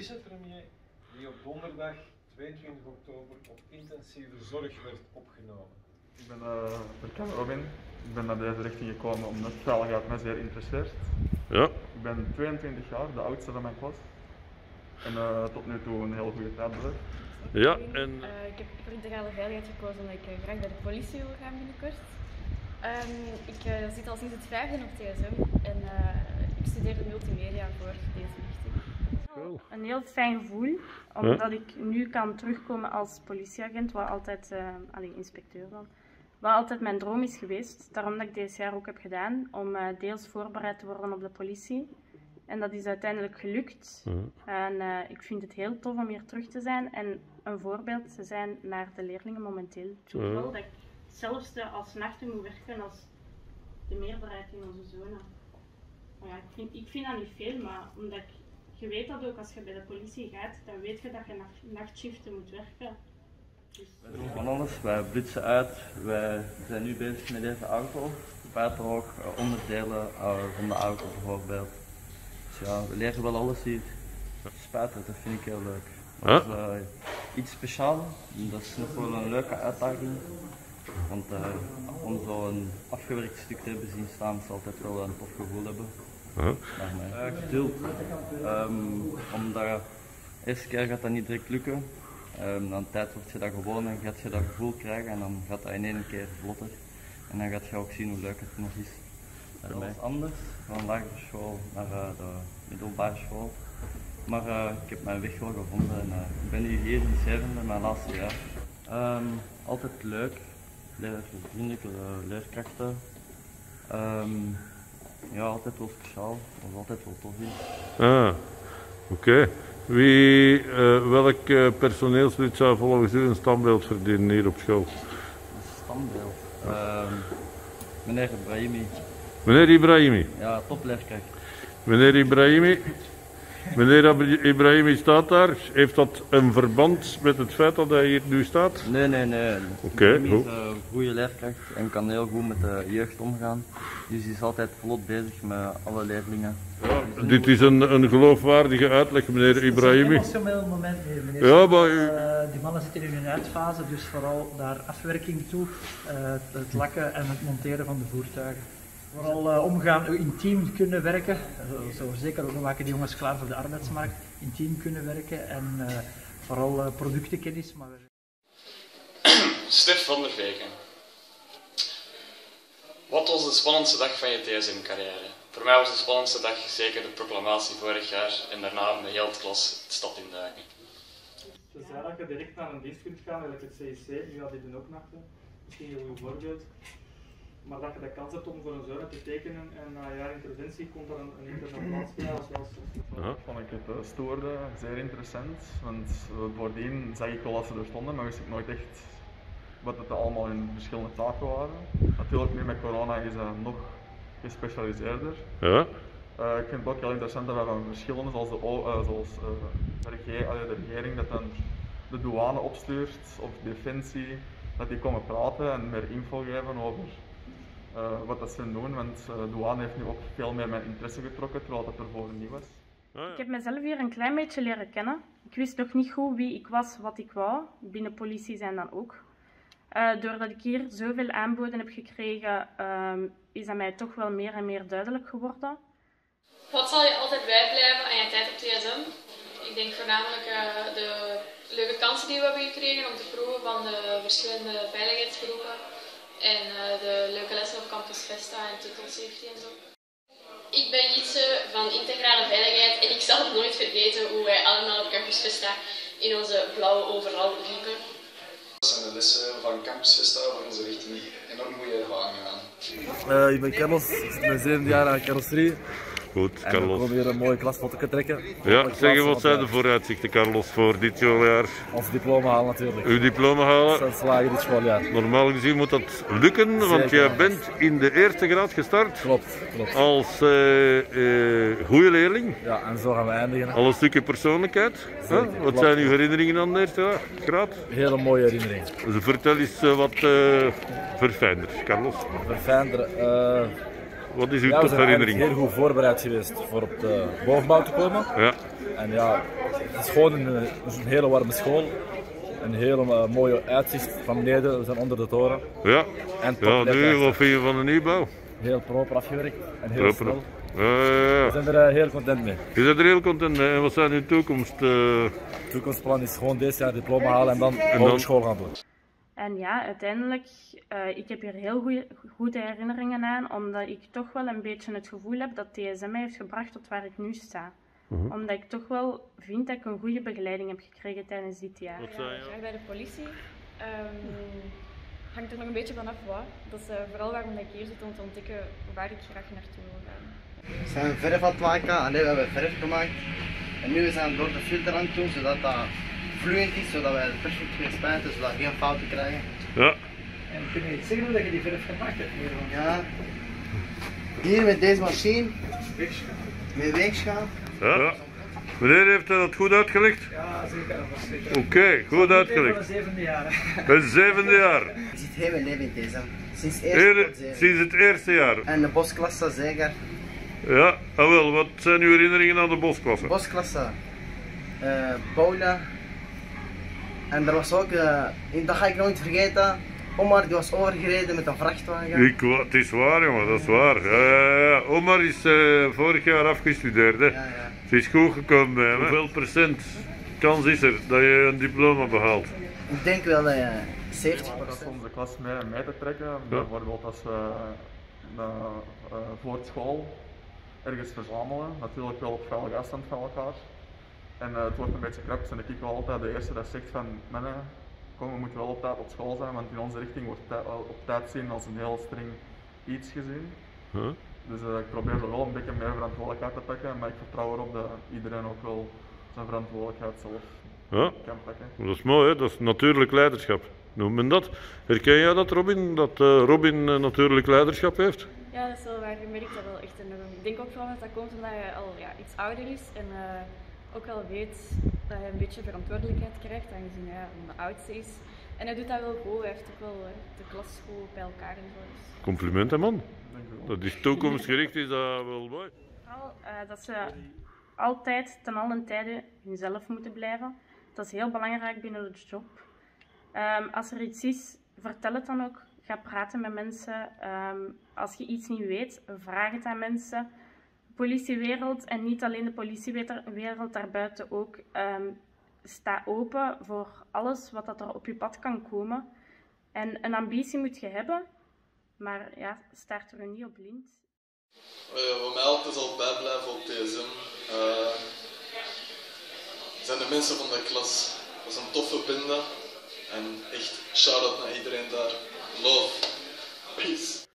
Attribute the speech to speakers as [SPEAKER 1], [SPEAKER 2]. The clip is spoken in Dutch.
[SPEAKER 1] vicepremier die op donderdag 22 oktober op intensieve zorg werd opgenomen.
[SPEAKER 2] Ik ben Robin. Ik ben naar deze richting gekomen omdat veiligheid mij zeer interesseert.
[SPEAKER 3] Ja.
[SPEAKER 2] Ik ben 22 jaar, de oudste van mijn klas. En tot nu toe een hele goede tijd beleefd.
[SPEAKER 3] Ja, en...
[SPEAKER 4] Ik heb voor integrale veiligheid gekozen omdat ik graag bij de politie wil gaan binnenkort. Ik zit al sinds het 5e op TSM en ik studeer multimedia voor deze richting.
[SPEAKER 3] Cool.
[SPEAKER 4] Een heel fijn gevoel, omdat ik nu kan terugkomen als politieagent, wat altijd, inspecteur dan, wat altijd mijn droom is geweest. Daarom dat ik dit jaar ook heb gedaan, om deels voorbereid te worden op de politie. En dat is uiteindelijk gelukt. En ik vind het heel tof om hier terug te zijn en een voorbeeld te zijn naar de leerlingen momenteel. Ik vind wel dat ik hetzelfde als nachten moet werken als de meerderheid in onze zone. Maar ja, ik vind dat niet veel, maar omdat je weet dat ook als je bij de politie gaat, dan weet je dat je nachtshiften moet werken. Dus...
[SPEAKER 5] Wij doen van alles, wij blitsen uit, wij zijn nu bezig met deze auto. Buiten ook onderdelen van de auto bijvoorbeeld. Dus ja, we leren wel alles hier. Spuiten, dat vind ik heel leuk. Maar dat is iets speciaals, dat is nog wel een leuke uitdaging. Want om zo'n afgewerkt stuk te hebben zien staan, is altijd wel een tof gevoel hebben. Geduld. Omdat de eerste keer gaat dat niet direct lukken. Na een tijd word je dat gewoon en gaat je dat gevoel krijgen en dan gaat dat in één keer vlotter. En dan gaat je ook zien hoe leuk het nog is. Dat is anders, van lagere school naar de middelbare school. Maar ik heb mijn weg wel gevonden en ik ben nu hier in het 7e, mijn laatste jaar. Altijd leuk, vriendelijke leerkrachten. Ja, altijd wel speciaal, dat is altijd wel tof hier.
[SPEAKER 3] Oké. Welk personeelslid zou volgens u een standbeeld verdienen hier op school?
[SPEAKER 5] Een standbeeld? Meneer Ibrahimi.
[SPEAKER 3] Meneer Ibrahimi?
[SPEAKER 5] Ja, topleerkracht.
[SPEAKER 3] Meneer Ibrahimi? Meneer Ibrahimi staat daar. Heeft dat een verband met het feit dat hij hier nu staat?
[SPEAKER 5] Nee.
[SPEAKER 3] Oké,
[SPEAKER 5] goed. Hij is een goede leerkracht en kan heel goed met de jeugd omgaan. Dus hij is altijd vlot bezig met alle leerlingen.
[SPEAKER 3] Ja, dit is een geloofwaardige uitleg, meneer Ibrahimi.
[SPEAKER 6] Het is een emotioneel moment meer, meneer.
[SPEAKER 3] Ja, maar
[SPEAKER 6] die mannen zitten in hun uitfase, dus vooral naar afwerking toe, het lakken en het monteren van de voertuigen. Vooral omgaan, intiem kunnen werken, zo zeker ook maken die jongens klaar voor de arbeidsmarkt, intiem kunnen werken en vooral productenkennis. Maar...
[SPEAKER 7] Stef van der Veken. Wat was de spannendste dag van je TSM-carrière? Voor mij was de spannendste dag zeker de proclamatie vorig jaar en daarna met heel de klas de stad induiken.
[SPEAKER 2] Dus ja, dat je direct naar een dienst kunt gaan, eigenlijk het CIC, nu had die doen ook nachten, misschien een goed voorbeeld. Maar dat je de kans hebt om voor een zone te tekenen en na een jaar interventie komt er een interne plaats bij als vond ik het stoorde, zeer interessant, want voordien zag ik wel dat ze er stonden, maar wist ik nooit echt wat het allemaal in verschillende taken waren. Natuurlijk nu met corona is dat nog gespecialiseerder.
[SPEAKER 3] Ja.
[SPEAKER 2] Ik vind het ook heel interessant dat we van verschillen zoals de regering dat dan de douane opstuurt of defensie, dat die komen praten en meer info geven over wat dat ze doen, want douane heeft nu ook veel meer mijn interesse getrokken, terwijl dat ervoor niet was.
[SPEAKER 4] Ik heb mezelf hier een klein beetje leren kennen. Ik wist nog niet goed wie ik was, wat ik wou. Binnen politie zijn dan ook. Doordat ik hier zoveel aanboden heb gekregen, is dat mij toch wel meer en meer duidelijk geworden.
[SPEAKER 8] Wat zal je altijd bijblijven aan je tijd op TSM? Ik denk voornamelijk de leuke kansen die we hebben gekregen om te proeven van de verschillende veiligheidsgroepen. En de leuke lessen op Campus Vesta en Total Safety en zo. Ik ben Itse van integrale veiligheid en ik zal het nooit vergeten hoe wij allemaal op Campus Vesta in onze blauwe overal liepen.
[SPEAKER 7] Dat zijn de lessen van Campus Vesta waar onze richting enorm goede ervaringen aan.
[SPEAKER 9] Ik ben Carlos, ik zit mijn 7e jaar aan carrosserie.
[SPEAKER 3] Goed,
[SPEAKER 9] en
[SPEAKER 3] Carlos.
[SPEAKER 9] we komen hier een mooie klasfoto te trekken.
[SPEAKER 3] Ja, zeg wat zijn de vooruitzichten, Carlos, voor dit schooljaar?
[SPEAKER 9] Ons diploma halen natuurlijk.
[SPEAKER 3] Uw diploma halen?
[SPEAKER 9] Dat slagen dit schooljaar.
[SPEAKER 3] Normaal gezien moet dat lukken, want
[SPEAKER 9] Zeker.
[SPEAKER 3] jij bent in de eerste graad gestart.
[SPEAKER 9] Klopt.
[SPEAKER 3] Als goede leerling.
[SPEAKER 9] Ja, en zo gaan we eindigen.
[SPEAKER 3] Al een stukje persoonlijkheid.
[SPEAKER 9] Zeker,
[SPEAKER 3] Wat zijn uw herinneringen aan de eerste graad?
[SPEAKER 9] Hele mooie herinnering.
[SPEAKER 3] Dus vertel eens wat verfijnder, Carlos.
[SPEAKER 9] Verfijnder.
[SPEAKER 3] Wat is uw
[SPEAKER 9] ja, we zijn
[SPEAKER 3] topherinnering?
[SPEAKER 9] heel goed voorbereid geweest voor op de bovenbouw te komen.
[SPEAKER 3] Ja.
[SPEAKER 9] En ja, Het is gewoon een hele warme school. Een hele mooie uitzicht van beneden, we zijn onder de toren.
[SPEAKER 3] Ja,
[SPEAKER 9] En
[SPEAKER 3] ja nu, wat vind je van de nieuwbouw?
[SPEAKER 9] Heel proper afgewerkt en heel snel.
[SPEAKER 3] We
[SPEAKER 9] zijn er heel content mee.
[SPEAKER 3] Je bent er heel content mee. En wat zijn uw toekomst?
[SPEAKER 9] Het toekomstplan is gewoon dit jaar diploma halen en dan hogeschool gaan doen.
[SPEAKER 4] En ja, uiteindelijk, ik heb hier heel goede herinneringen aan, omdat ik toch wel een beetje het gevoel heb dat DSM mij heeft gebracht tot waar ik nu sta. Omdat ik toch wel vind dat ik een goede begeleiding heb gekregen tijdens dit jaar.
[SPEAKER 10] Graag bij de politie. Hangt er nog een beetje vanaf wat. Dat is vooral waarom ik hier zit, om te ontdekken waar ik graag naartoe wil gaan.
[SPEAKER 11] We zijn verf aan het maken, alleen we hebben verf gemaakt. En nu zijn we door de filter aan het doen, zodat dat vloeiend is, zodat wij het perfect kunnen spuiten, zodat we geen fouten krijgen.
[SPEAKER 3] Ja.
[SPEAKER 6] En kun je iets zeggen dat je die verf gemaakt hebt hier?
[SPEAKER 11] Ja. Hier met deze machine. Met weegschaal.
[SPEAKER 3] Ja. Meneer, heeft hij dat goed uitgelegd?
[SPEAKER 6] Ja, zeker.
[SPEAKER 3] Oké, goed uitgelegd.
[SPEAKER 6] Het zevende jaar.
[SPEAKER 3] Het zevende jaar.
[SPEAKER 11] Ik zit heel mijn leven in deze.
[SPEAKER 3] Sinds het eerste jaar.
[SPEAKER 11] En de bosklasse zeker.
[SPEAKER 3] Ja, wel. Wat zijn uw herinneringen aan de bosklasse?
[SPEAKER 11] Bosklasse. Paula. En er was ook, dat ga ik nooit vergeten. Omar die was overgereden met een vrachtwagen.
[SPEAKER 3] Het is waar, jongen, dat is waar. Omar is vorig jaar afgestudeerd. Hè. Het is goed gekomen bij hem. Hoeveel procent kans is er dat je een diploma behaalt?
[SPEAKER 11] Ik denk wel dat je 70%.
[SPEAKER 2] Dat we onze klas mee te trekken. Bijvoorbeeld als we voor school ergens verzamelen. Natuurlijk wel op veilige afstand van elkaar. En het wordt een beetje krap, en ik wel altijd de eerste dat zegt van mannen, kom, we moeten wel op tijd op school zijn, want in onze richting wordt op tijd zien als een heel streng iets gezien. Dus ik probeer er wel een beetje meer verantwoordelijkheid te pakken, maar ik vertrouw erop dat iedereen ook wel zijn verantwoordelijkheid zelf kan pakken.
[SPEAKER 3] Dat is mooi, hè? Dat is natuurlijk leiderschap. Noem men dat. Herken jij dat, Robin? Dat Robin natuurlijk leiderschap heeft?
[SPEAKER 10] Ja, dat is wel waar. Ik merk dat wel echt enorm. Ik denk ook vooral dat dat komt omdat je al iets ouder is en ook al weet dat hij een beetje verantwoordelijkheid krijgt, aangezien hij de oudste is. En hij doet dat wel goed, hij heeft ook wel de klasschool bij elkaar en zo.
[SPEAKER 3] Complimenten, man. Dat is toekomstgericht, is dat wel mooi.
[SPEAKER 4] Vooral dat ze altijd ten allen tijde hunzelf moeten blijven. Dat is heel belangrijk binnen de job. Als er iets is, vertel het dan ook. Ga praten met mensen. Als je iets niet weet, vraag het aan mensen. Politiewereld en niet alleen de politiewereld daarbuiten ook. Sta open voor alles wat er op je pad kan komen. En een ambitie moet je hebben, maar ja, staart er niet op blind.
[SPEAKER 12] Wat mij altijd zal bijblijven op DSM zijn de mensen van de klas. Dat is een toffe bende en echt shout-out naar iedereen daar. Love. Peace.